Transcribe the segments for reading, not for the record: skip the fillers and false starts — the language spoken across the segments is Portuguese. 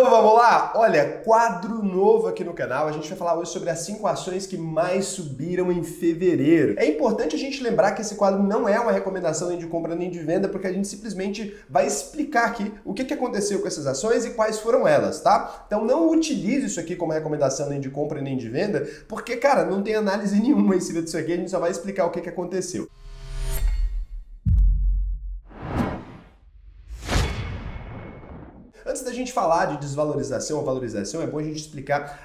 Então vamos lá? Olha, quadro novo aqui no canal. A gente vai falar hoje sobre as 5 ações que mais subiram em fevereiro. É importante a gente lembrar que esse quadro não é uma recomendação nem de compra nem de venda, porque a gente simplesmente vai explicar aqui o que aconteceu com essas ações e quais foram elas, tá? Então não utilize isso aqui como recomendação nem de compra nem de venda, porque, cara, não tem análise nenhuma em cima disso aqui, a gente só vai explicar o que aconteceu. Antes da gente falar de desvalorização ou valorização, é bom a gente explicar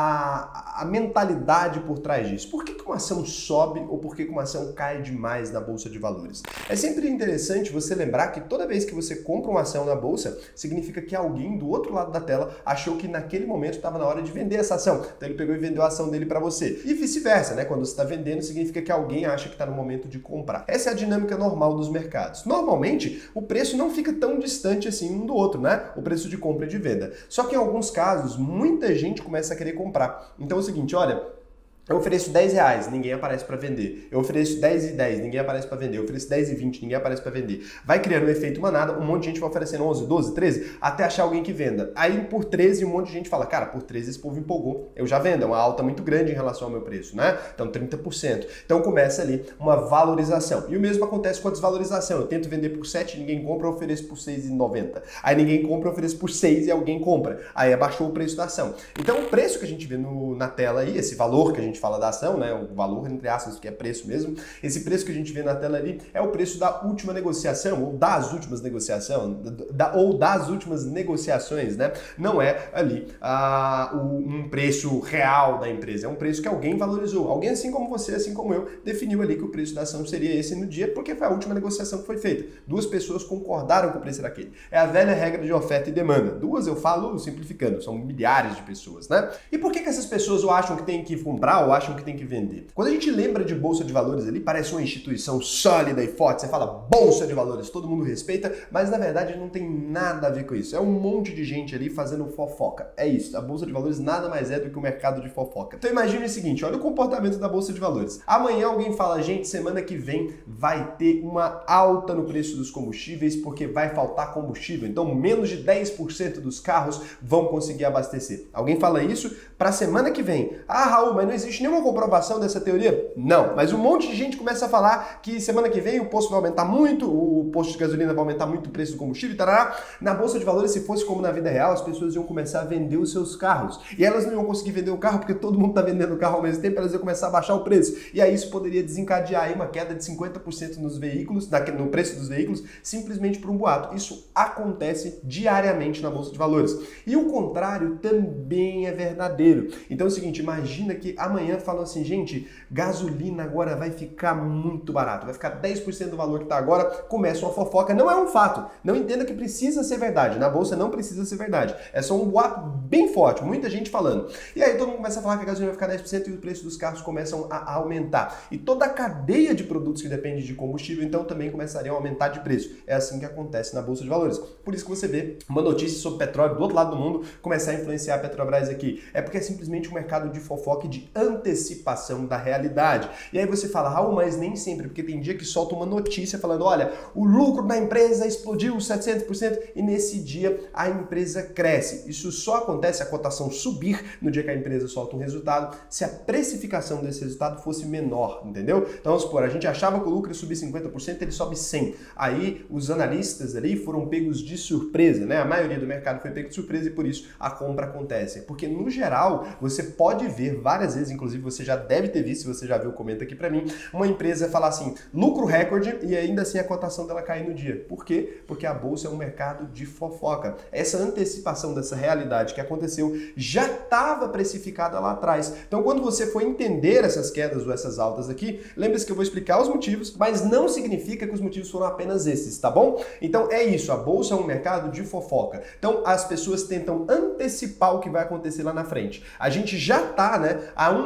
a mentalidade por trás disso. Por que uma ação sobe ou por que uma ação cai demais na Bolsa de Valores? É sempre interessante você lembrar que toda vez que você compra uma ação na Bolsa, significa que alguém do outro lado da tela achou que naquele momento estava na hora de vender essa ação. Então ele pegou e vendeu a ação dele para você. E vice-versa, né? Quando você está vendendo, significa que alguém acha que está no momento de comprar. Essa é a dinâmica normal dos mercados. Normalmente, o preço não fica tão distante assim um do outro, né? O preço de compra e de venda. Só que em alguns casos, muita gente começa a querer comprar. Então é o seguinte, olha, eu ofereço R$10, ninguém aparece para vender. Eu ofereço 10 e 10, ninguém aparece para vender. Eu ofereço 10 e 20, ninguém aparece para vender. Vai criando um efeito manada, um monte de gente vai oferecendo 11, 12, 13, até achar alguém que venda. Aí por 13 um monte de gente fala, cara, por 13 esse povo empolgou, eu já vendo. É uma alta muito grande em relação ao meu preço, né? Então 30%. Então começa ali uma valorização. E o mesmo acontece com a desvalorização. Eu tento vender por 7, ninguém compra, eu ofereço por 6,90. Aí ninguém compra, eu ofereço por 6 e alguém compra. Aí abaixou o preço da ação. Então o preço que a gente vê na tela aí, esse valor que a gente fala da ação, né, o valor entre aspas, que é preço mesmo, esse preço que a gente vê na tela ali é o preço da última negociação, ou das últimas negociações, das últimas negociações, né? Não é ali um preço real da empresa, é um preço que alguém valorizou. Alguém, assim como você, assim como eu, definiu ali que o preço da ação seria esse no dia, porque foi a última negociação que foi feita. Duas pessoas concordaram que o preço era aquele. É a velha regra de oferta e demanda. Duas, eu falo simplificando, são milhares de pessoas, né? E por que essas pessoas acham que tem que comprar ou acham que tem que vender? Quando a gente lembra de Bolsa de Valores ali, parece uma instituição sólida e forte. Você fala Bolsa de Valores, todo mundo respeita, mas na verdade não tem nada a ver com isso. É um monte de gente ali fazendo fofoca. É isso. A Bolsa de Valores nada mais é do que o mercado de fofoca. Então imagine o seguinte, olha o comportamento da Bolsa de Valores. Amanhã alguém fala, gente, semana que vem vai ter uma alta no preço dos combustíveis porque vai faltar combustível. Então menos de 10% dos carros vão conseguir abastecer. Alguém fala isso para semana que vem. Ah, Raul, mas não existe nenhuma comprovação dessa teoria? Não, mas um monte de gente começa a falar que semana que vem o posto vai aumentar muito, o posto de gasolina vai aumentar muito o preço do combustível, tarará. Na Bolsa de Valores, se fosse como na vida real, as pessoas iam começar a vender os seus carros. E elas não iam conseguir vender o carro porque todo mundo está vendendo o carro ao mesmo tempo, elas iam começar a baixar o preço. E aí isso poderia desencadear aí uma queda de 50% nos veículos, no preço dos veículos, simplesmente por um boato. Isso acontece diariamente na Bolsa de Valores. E o contrário também é verdadeiro. Então é o seguinte, imagina que amanhã falam assim, gente, gasolina agora vai ficar muito barato, vai ficar 10% do valor que está agora, começa uma fofoca, não é um fato, não entenda que precisa ser verdade, na Bolsa não precisa ser verdade, é só um boato bem forte, muita gente falando. E aí todo mundo começa a falar que a gasolina vai ficar 10% e o preço dos carros começam a aumentar. E toda a cadeia de produtos que depende de combustível, então também começariam a aumentar de preço. É assim que acontece na Bolsa de Valores. Por isso que você vê uma notícia sobre petróleo do outro lado do mundo começar a influenciar a Petrobras aqui. É porque é simplesmente um mercado de fofoca e de antecipação da realidade. E aí você fala, Raul, mas nem sempre, porque tem dia que solta uma notícia falando, olha, o lucro da empresa explodiu 700% e nesse dia a empresa cresce. Isso só acontece, a cotação subir no dia que a empresa solta um resultado, se a precificação desse resultado fosse menor, entendeu? Então vamos supor, a gente achava que o lucro ia subir 50%, ele sobe 100%. Aí os analistas ali foram pegos de surpresa, né? A maioria do mercado foi pego de surpresa e por isso a compra acontece. Porque no geral, você pode ver várias vezes, inclusive você já deve ter visto, se você já viu, comenta aqui pra mim, uma empresa falar assim, lucro recorde e ainda assim a cotação dela cair no dia. Por quê? Porque a bolsa é um mercado de fofoca. Essa antecipação dessa realidade que aconteceu já estava precificada lá atrás. Então quando você for entender essas quedas ou essas altas aqui, lembre-se que eu vou explicar os motivos, mas não significa que os motivos foram apenas esses, tá bom? Então é isso, a bolsa é um mercado de fofoca. Então as pessoas tentam antecipar o que vai acontecer lá na frente. A gente já tá, né, há um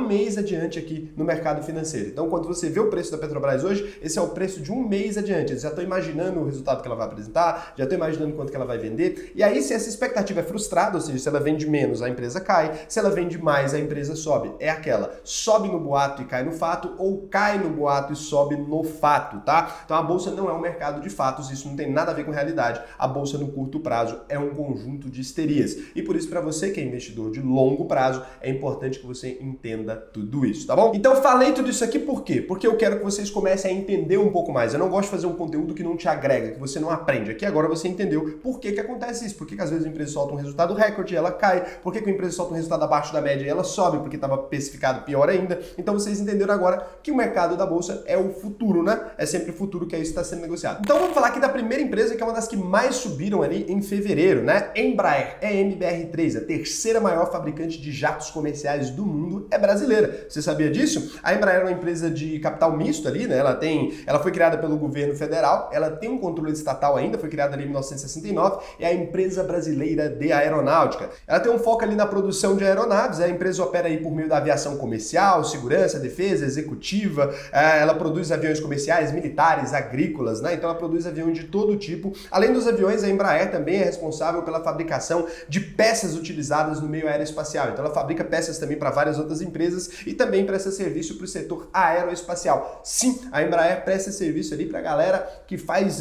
um mês adiante aqui no mercado financeiro. Então, quando você vê o preço da Petrobras hoje, esse é o preço de um mês adiante. Eles já estão imaginando o resultado que ela vai apresentar, já estão imaginando quanto que ela vai vender. E aí, se essa expectativa é frustrada, ou seja, se ela vende menos, a empresa cai. Se ela vende mais, a empresa sobe. É aquela, sobe no boato e cai no fato, ou cai no boato e sobe no fato, tá? Então, a bolsa não é um mercado de fatos, isso não tem nada a ver com realidade. A bolsa no curto prazo é um conjunto de histerias. E por isso, para você que é investidor de longo prazo, é importante que você entenda tudo isso, tá bom? Então, falei tudo isso aqui por quê? Porque eu quero que vocês comecem a entender um pouco mais. Eu não gosto de fazer um conteúdo que não te agrega, que você não aprende. Aqui agora você entendeu por que acontece isso. Por que às vezes a empresa solta um resultado recorde e ela cai. Por que a empresa solta um resultado abaixo da média e ela sobe, porque estava especificado pior ainda. Então vocês entenderam agora que o mercado da bolsa é o futuro, né? É sempre o futuro que é isso que está sendo negociado. Então vamos falar aqui da primeira empresa, que é uma das que mais subiram ali em fevereiro, né? Embraer, EMBR3, a terceira maior fabricante de jatos comerciais do mundo, é brasileira. Você sabia disso? A Embraer é uma empresa de capital misto ali, né? Ela foi criada pelo governo federal, ela tem um controle estatal ainda, foi criada ali em 1969, é a empresa brasileira de aeronáutica. Ela tem um foco ali na produção de aeronaves, a empresa opera aí por meio da aviação comercial, segurança, defesa, executiva, ela produz aviões comerciais, militares, agrícolas, né? Então ela produz aviões de todo tipo. Além dos aviões, a Embraer também é responsável pela fabricação de peças utilizadas no meio aeroespacial. Então ela fabrica peças também para várias outras empresas e também presta serviço para o setor aeroespacial. Sim, a Embraer presta serviço ali para a galera que faz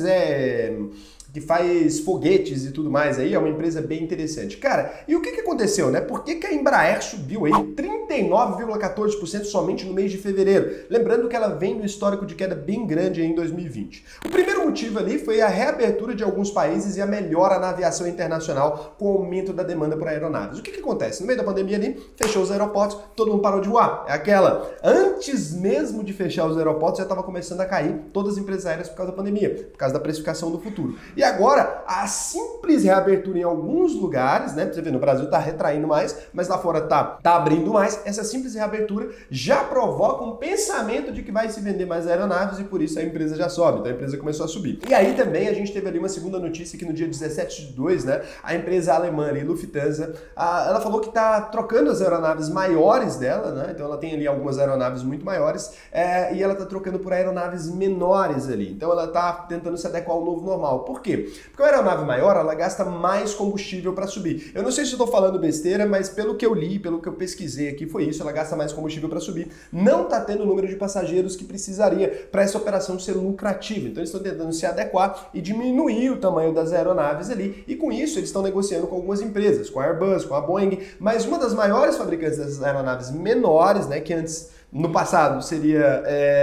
foguetes e tudo mais aí, é uma empresa bem interessante. Cara, e o que aconteceu, né? Por que a Embraer subiu aí 39,14% somente no mês de fevereiro? Lembrando que ela vem no histórico de queda bem grande aí em 2020. O primeiro motivo ali foi a reabertura de alguns países e a melhora na aviação internacional com o aumento da demanda por aeronaves. O que acontece? No meio da pandemia ali, fechou os aeroportos, todo mundo parou de voar. É aquela, antes mesmo de fechar os aeroportos, já estava começando a cair todas as empresas aéreas por causa da pandemia, por causa da precificação do futuro. E agora, a simples reabertura em alguns lugares, né? Você vê, no Brasil tá retraindo mais, mas lá fora tá abrindo mais. Essa simples reabertura já provoca um pensamento de que vai se vender mais aeronaves e por isso a empresa já sobe. Então a empresa começou a subir. E aí também a gente teve ali uma segunda notícia que no dia 17/2, né? A empresa alemã ali, Lufthansa, ela falou que tá trocando as aeronaves maiores dela, né? Então ela tem ali algumas aeronaves muito maiores e ela tá trocando por aeronaves menores ali. Então ela tá tentando se adequar ao novo normal. Por quê? Porque a aeronave maior, ela gasta mais combustível para subir. Eu não sei se eu estou falando besteira, mas pelo que eu li, pelo que eu pesquisei aqui, foi isso, ela gasta mais combustível para subir. Não está tendo o número de passageiros que precisaria para essa operação ser lucrativa. Então eles estão tentando se adequar e diminuir o tamanho das aeronaves ali. E com isso eles estão negociando com algumas empresas, com a Airbus, com a Boeing, mas uma das maiores fabricantes dessas aeronaves menores, né, que antes no passado seria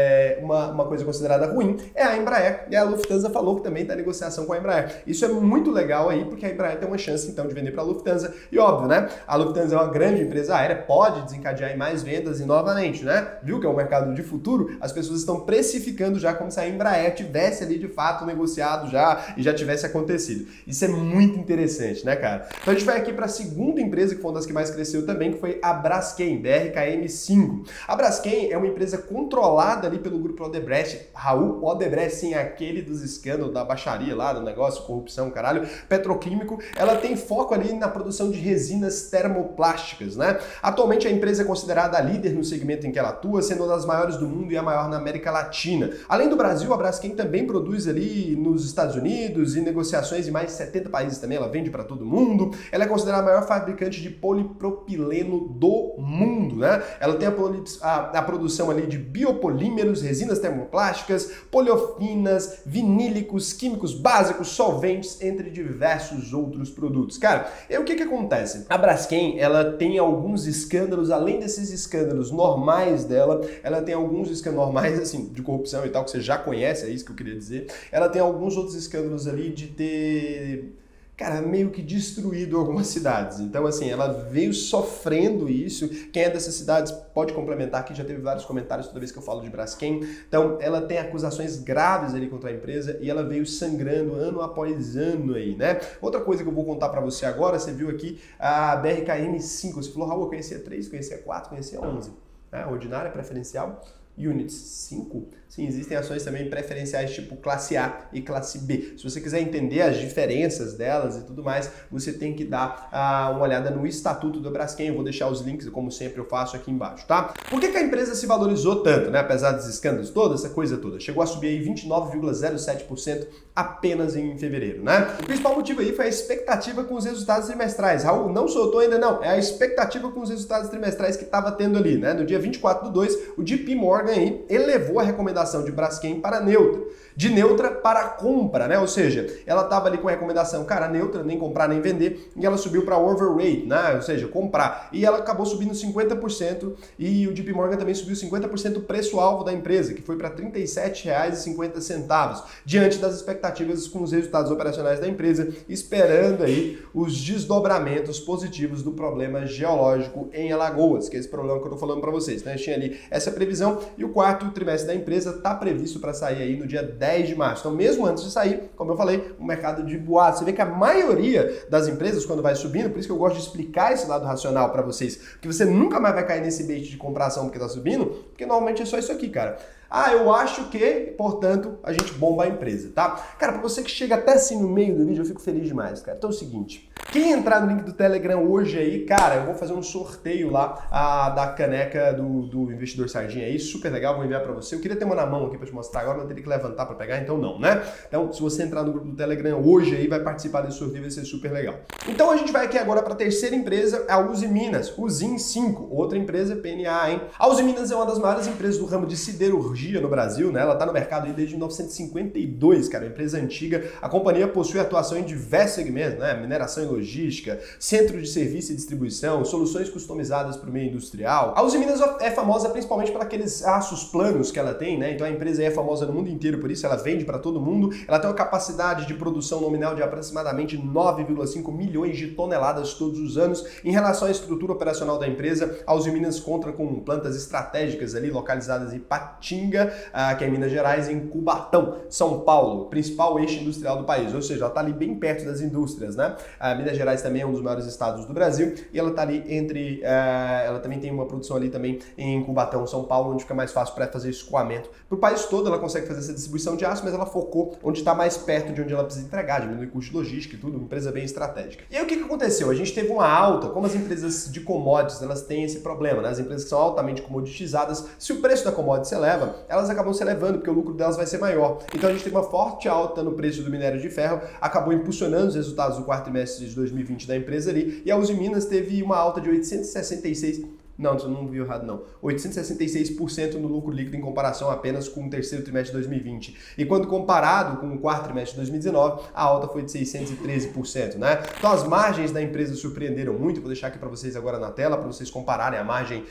uma coisa considerada ruim, é a Embraer. E a Lufthansa falou que também está em negociação com a Embraer. Isso é muito legal aí, porque a Embraer tem uma chance então de vender para a Lufthansa. E óbvio, né? A Lufthansa é uma grande empresa aérea, pode desencadear em mais vendas e novamente, né? Viu que é um mercado de futuro? As pessoas estão precificando já como se a Embraer tivesse ali de fato negociado já e já tivesse acontecido. Isso é muito interessante, né, cara? Então a gente vai aqui para a segunda empresa, que foi uma das que mais cresceu também, que foi a Braskem, BRKM5. A Braskem é uma empresa controlada ali pelo grupo Odebrecht. Raul Odebrecht, sim, aquele dos escândalos da baixaria lá, do negócio, corrupção, caralho, petroquímico. Ela tem foco ali na produção de resinas termoplásticas, né? Atualmente a empresa é considerada a líder no segmento em que ela atua, sendo uma das maiores do mundo e a maior na América Latina. Além do Brasil, a Braskem também produz ali nos Estados Unidos e negociações em mais de 70 países também. Ela vende para todo mundo. Ela é considerada a maior fabricante de polipropileno do mundo, né? Ela tem a produção ali de biopolímeros, resinas termoplásticas, poliolefínas, vinílicos, químicos básicos, solventes, entre diversos outros produtos. Cara, e o que acontece? A Braskem, ela tem alguns escândalos, além desses escândalos normais dela, ela tem alguns escândalos normais, assim, de corrupção e tal, que você já conhece, é isso que eu queria dizer. Ela tem alguns outros escândalos ali de ter... cara, meio que destruído algumas cidades. Então, assim, ela veio sofrendo isso. Quem é dessas cidades pode complementar, que já teve vários comentários toda vez que eu falo de Braskem. Então, ela tem acusações graves ali contra a empresa e ela veio sangrando ano após ano aí, né? Outra coisa que eu vou contar pra você agora, você viu aqui a BRKM5. Você falou, Raul, eu conhecia 3, conhecia 4, conhecia 11. Ordinária, preferencial. Units 5? Sim, existem ações também preferenciais tipo classe A e classe B. Se você quiser entender as diferenças delas e tudo mais, você tem que dar uma olhada no Estatuto da Braskem. Eu vou deixar os links, como sempre eu faço, aqui embaixo, tá? Por que a empresa se valorizou tanto, né? Apesar dos escândalos todos, essa coisa toda. Chegou a subir aí 29,07% apenas em fevereiro, né? O principal motivo aí foi a expectativa com os resultados trimestrais. Raul, não soltou ainda não. É a expectativa com os resultados trimestrais que estava tendo ali, né? No dia 24/2, o JP Morgan aí elevou a recomendação de Braskem para neutra, de neutra para compra, né? Ou seja, ela estava ali com a recomendação, cara, neutra, nem comprar nem vender, e ela subiu para overweight, né? Ou seja, comprar. E ela acabou subindo 50% e o JP Morgan também subiu 50% o preço-alvo da empresa, que foi para R$ 37,50, diante das expectativas com os resultados operacionais da empresa, esperando aí os desdobramentos positivos do problema geológico em Alagoas, que é esse problema que eu tô falando para vocês, né? Tinha ali essa previsão e o quarto trimestre da empresa está previsto para sair aí no dia 10 de março. Então, mesmo antes de sair, como eu falei, o mercado de boatos. Você vê que a maioria das empresas, quando vai subindo, por isso que eu gosto de explicar esse lado racional para vocês, que você nunca mais vai cair nesse bait de compração porque tá subindo, porque normalmente é só isso aqui, cara. Ah, eu acho que, portanto, a gente bomba a empresa, tá? Cara, pra você que chega até assim no meio do vídeo, eu fico feliz demais, cara. Então é o seguinte, quem entrar no link do Telegram hoje aí, cara, eu vou fazer um sorteio lá da caneca do Investidor Sardinha aí, super legal, vou enviar pra você. Eu queria ter uma na mão aqui pra te mostrar agora, mas eu teria que levantar pra pegar, então não, né? Então, se você entrar no grupo do Telegram hoje aí, vai participar desse sorteio, vai ser super legal. Então a gente vai aqui agora pra terceira empresa, a Uzi Minas, Uzin 5, outra empresa PNA, hein? A Uzi Minas é uma das maiores empresas do ramo de siderurgia no Brasil, né? Ela está no mercado aí desde 1952, cara, uma empresa antiga. A companhia possui atuação em diversos segmentos, né? Mineração e logística, centro de serviço e distribuição, soluções customizadas para o meio industrial. A Uzi Minas é famosa principalmente por aqueles aços planos que ela tem, né? Então a empresa aí é famosa no mundo inteiro, por isso ela vende para todo mundo. Ela tem uma capacidade de produção nominal de aproximadamente 9,5 milhões de toneladas todos os anos. Em relação à estrutura operacional da empresa, a Uzi Minas conta com plantas estratégicas ali localizadas em Patinga, que é em Minas Gerais, em Cubatão, São Paulo, principal eixo industrial do país, ou seja, ela está ali bem perto das indústrias, né? Minas Gerais também é um dos maiores estados do Brasil e ela está ali entre, ela também tem uma produção ali também em Cubatão, São Paulo, onde fica mais fácil para fazer escoamento. Para o país todo ela consegue fazer essa distribuição de aço, mas ela focou onde está mais perto de onde ela precisa entregar, diminuir o custo de logística e tudo, uma empresa bem estratégica. E aí o que aconteceu? A gente teve uma alta, como as empresas de commodities, elas têm esse problema, né? As empresas que são altamente comoditizadas, se o preço da commodity se eleva, elas acabam se elevando, porque o lucro delas vai ser maior. Então a gente teve uma forte alta no preço do minério de ferro, acabou impulsionando os resultados do quarto trimestre de 2020 da empresa ali, e a Uzi Minas teve uma alta de 866%. Não, você não viu errado não. 866% no lucro líquido em comparação apenas com o terceiro trimestre de 2020. E quando comparado com o quarto trimestre de 2019, a alta foi de 613%, né? Então as margens da empresa surpreenderam muito. Vou deixar aqui para vocês agora na tela, para vocês compararem a margem,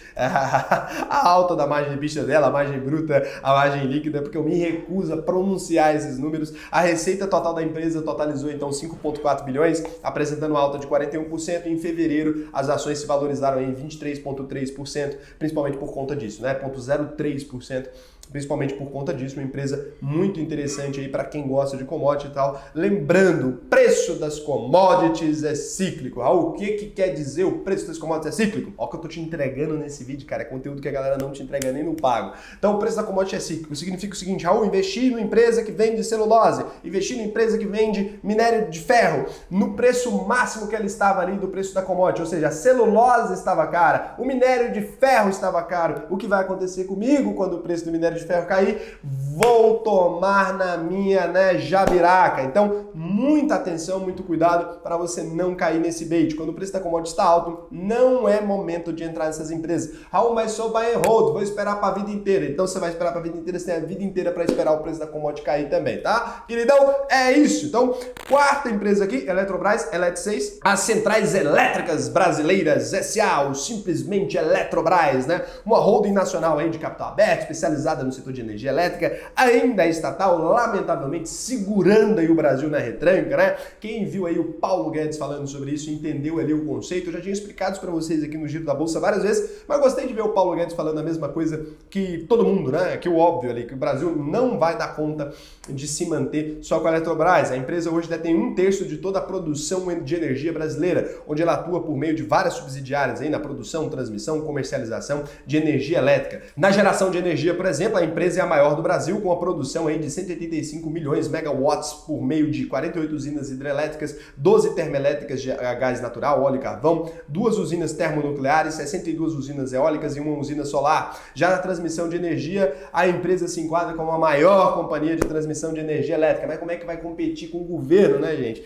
a alta da margem EBITDA dela, a margem bruta, a margem líquida, porque eu me recuso a pronunciar esses números. A receita total da empresa totalizou então 5,4 bilhões, apresentando alta de 41%. Em fevereiro, as ações se valorizaram em 23,3%, principalmente por conta disso, né? 0,03%, principalmente por conta disso, uma empresa muito interessante aí para quem gosta de commodity e tal. Lembrando, o preço das commodities é cíclico. O que quer dizer o preço das commodities é cíclico? Ó, que eu tô te entregando nesse vídeo, cara, é conteúdo que a galera não te entrega nem no pago. Então, o preço da commodity é cíclico. Significa o seguinte, Raul, investir numa empresa que vende celulose, investir numa empresa que vende minério de ferro, no preço máximo que ela estava ali do preço da commodity, ou seja, a celulose estava cara, o minério de ferro estava caro. O que vai acontecer comigo quando o preço do minério de ferro cair? Vou tomar na minha, né, jabiraca. Então, muita atenção, muito cuidado para você não cair nesse bait. Quando o preço da commodity está alto, não é momento de entrar nessas empresas. Raul, mas sou buy and hold, vou esperar para a vida inteira. Então, você vai esperar para a vida inteira, você tem a vida inteira para esperar o preço da commodity cair também, tá? Queridão, é isso. Então, quarta empresa aqui, Eletrobras, Elet6, as Centrais Elétricas Brasileiras S.A., ou simplesmente Eletrobras, né? Uma holding nacional aí de capital aberto, especializada no setor de energia elétrica, ainda é estatal, lamentavelmente segurando aí o Brasil na retranca, né? Quem viu aí o Paulo Guedes falando sobre isso, entendeu ali o conceito, eu já tinha explicado isso para vocês aqui no Giro da Bolsa várias vezes, mas gostei de ver o Paulo Guedes falando a mesma coisa que todo mundo, né? Que o óbvio ali, que o Brasil não vai dar conta de se manter só com a Eletrobras. A empresa hoje detém 1/3 de toda a produção de energia brasileira, onde ela atua por meio de várias subsidiárias aí na produção, transmissão, transmissão, comercialização de energia elétrica. Na geração de energia, por exemplo, a empresa é a maior do Brasil, com a produção aí de 185 milhões de megawatts por meio de 48 usinas hidrelétricas, 12 termoelétricas de gás natural, óleo e carvão, 2 usinas termonucleares, 62 usinas eólicas e 1 usina solar. Já na transmissão de energia, a empresa se enquadra como a maior companhia de transmissão de energia elétrica. Mas como é que vai competir com o governo, né, gente?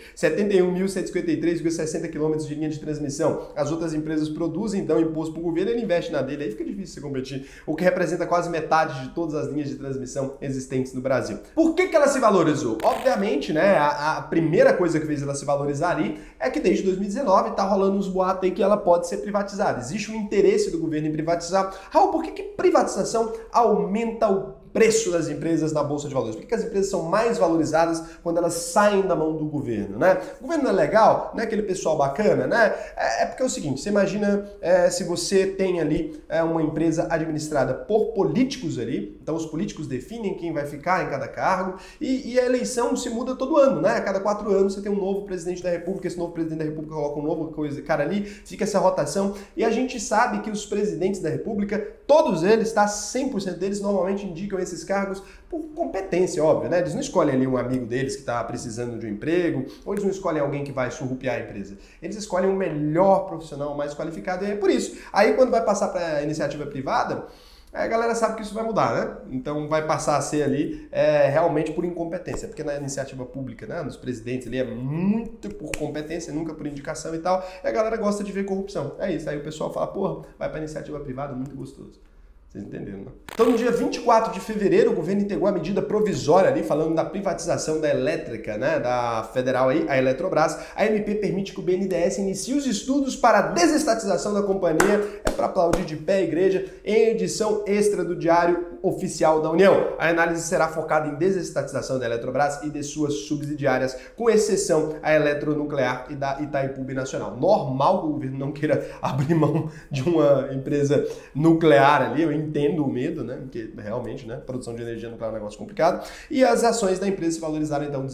71.153,60 quilômetros de linha de transmissão. As outras empresas produzem, dão imposto para o governo, ele investe na dele, aí fica difícil você competir, o que representa quase metade de todas as linhas de transmissão existentes no Brasil. Por que ela se valorizou? Obviamente, né, a primeira coisa que fez ela se valorizar ali é que desde 2019 está rolando uns boatos aí que ela pode ser privatizada. Existe um interesse do governo em privatizar. Raul, por que privatização aumenta o preço das empresas na Bolsa de Valores? Por que as empresas são mais valorizadas quando elas saem da mão do governo, né? O governo não é legal? Não é aquele pessoal bacana, né? É porque é o seguinte, você imagina se você tem ali uma empresa administrada por políticos ali, então os políticos definem quem vai ficar em cada cargo e a eleição se muda todo ano, né? A cada 4 anos você tem um novo presidente da República, esse novo presidente da República coloca um novo cara ali, fica essa rotação e a gente sabe que os presidentes da República, todos eles, tá? 100% deles normalmente indicam esses cargos por competência, óbvio, né? Eles não escolhem ali um amigo deles que está precisando de um emprego, ou eles não escolhem alguém que vai surrupiar a empresa. Eles escolhem o melhor profissional, mais qualificado, e é por isso. Aí quando vai passar para a iniciativa privada, a galera sabe que isso vai mudar, né? Então vai passar a ser ali realmente por incompetência, porque na iniciativa pública, né, nos presidentes ali é muito por competência, nunca por indicação e tal, e a galera gosta de ver corrupção. É isso, aí o pessoal fala, porra, vai para a iniciativa privada, muito gostoso. Vocês entenderam, né? Então, no dia 24 de fevereiro, o governo integrou a medida provisória ali, falando da privatização da elétrica, né, da federal aí, a Eletrobras. A MP permite que o BNDES inicie os estudos para a desestatização da companhia. É para aplaudir de pé a igreja, em edição extra do Diário Oficial da União. A análise será focada em desestatização da Eletrobras e de suas subsidiárias, com exceção a Eletronuclear e da Itaipu Binacional. Normal que o governo não queira abrir mão de uma empresa nuclear ali, eu entendo o medo, né? Porque realmente, né? Produção de energia nuclear é um negócio complicado. E as ações da empresa se valorizaram então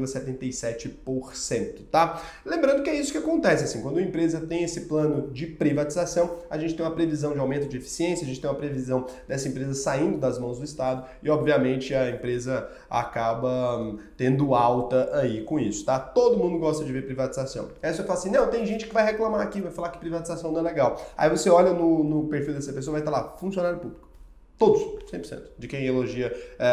19,77%, tá? Lembrando que é isso que acontece, assim, quando a empresa tem esse plano de privatização, a gente tem uma previsão de aumento de eficiência, a gente tem uma previsão dessa empresa saindo das mãos do Estado e, obviamente, a empresa acaba tendo alta aí com isso, tá? Todo mundo gosta de ver privatização. Aí você fala assim, não, tem gente que vai reclamar aqui, vai falar que privatização não é legal. Aí você olha no perfil dessa pessoa, vai estar lá, funcionário público. Todos, 100%. De quem elogia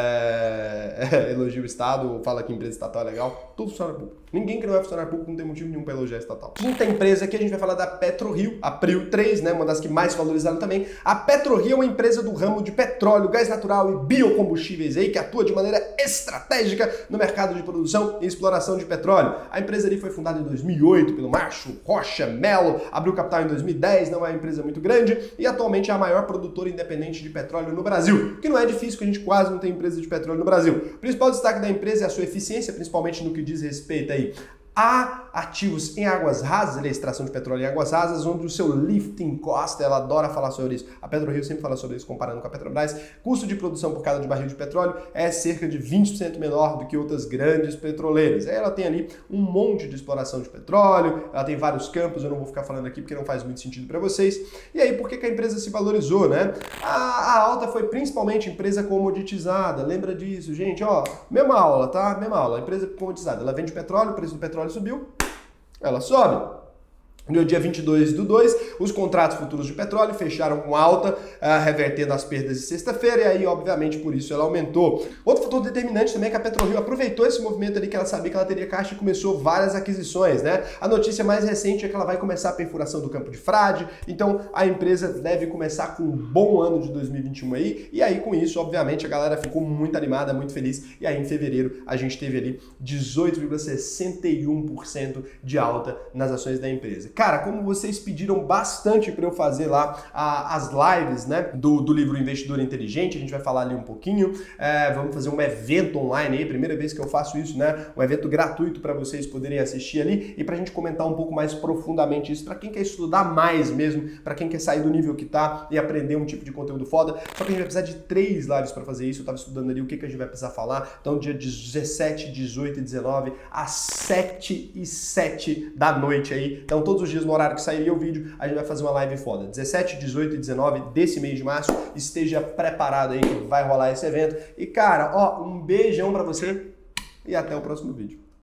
o Estado, fala que empresa estatal é legal, tudo funcionário público. Ninguém que não é funcionário público não tem motivo nenhum para elogiar a estatal. Quinta empresa aqui, a gente vai falar da PetroRio, a Prio 3, né, uma das que mais valorizaram também. A PetroRio é uma empresa do ramo de petróleo, gás natural e biocombustíveis aí, que atua de maneira estratégica no mercado de produção e exploração de petróleo. A empresa ali foi fundada em 2008 pelo Márcio Rocha Mello, abriu capital em 2010, não é uma empresa muito grande e atualmente é a maior produtora independente de petróleo no Brasil, que não é difícil, que a gente quase não tem empresa de petróleo no Brasil. O principal destaque da empresa é a sua eficiência, principalmente no que diz respeito aí a ativos em águas rasas, a extração de petróleo em águas rasas, onde o seu lifting cost, ela adora falar sobre isso, a PetroRio sempre fala sobre isso comparando com a Petrobras, custo de produção por cada de barril de petróleo é cerca de 20% menor do que outras grandes petroleiras. Aí ela tem ali um monte de exploração de petróleo, ela tem vários campos, eu não vou ficar falando aqui porque não faz muito sentido para vocês. E aí, por que a empresa se valorizou, né? A alta foi principalmente empresa comoditizada, lembra disso, gente, ó, mesma aula, tá? Mesma aula, a empresa comoditizada, ela vende petróleo, o preço do petróleo subiu, ela sobe. No dia 22/2, os contratos futuros de petróleo fecharam com alta, revertendo as perdas de sexta-feira, e aí, obviamente, por isso ela aumentou. Outro fator determinante também é que a PetroRio aproveitou esse movimento ali, que ela sabia que ela teria caixa e começou várias aquisições, né? A notícia mais recente é que ela vai começar a perfuração do campo de Frade, então a empresa deve começar com um bom ano de 2021 aí, e aí com isso, obviamente, a galera ficou muito animada, muito feliz, e aí em fevereiro a gente teve ali 18,61% de alta nas ações da empresa. Cara, como vocês pediram bastante para eu fazer lá as lives, né, do livro Investidor Inteligente, a gente vai falar ali um pouquinho, vamos fazer um evento online aí, primeira vez que eu faço isso, né, um evento gratuito para vocês poderem assistir ali e para a gente comentar um pouco mais profundamente isso, para quem quer estudar mais mesmo, para quem quer sair do nível que tá e aprender um tipo de conteúdo foda, só que a gente vai precisar de 3 lives para fazer isso, eu tava estudando ali o que a gente vai precisar falar, então dia 17, 18 e 19, às 7 e 7 da noite aí, então todos todos os dias no horário que sairia o vídeo, a gente vai fazer uma live foda. 17, 18 e 19 desse mês de março. Esteja preparado aí que vai rolar esse evento. E cara, ó, um beijão pra você e até o próximo vídeo.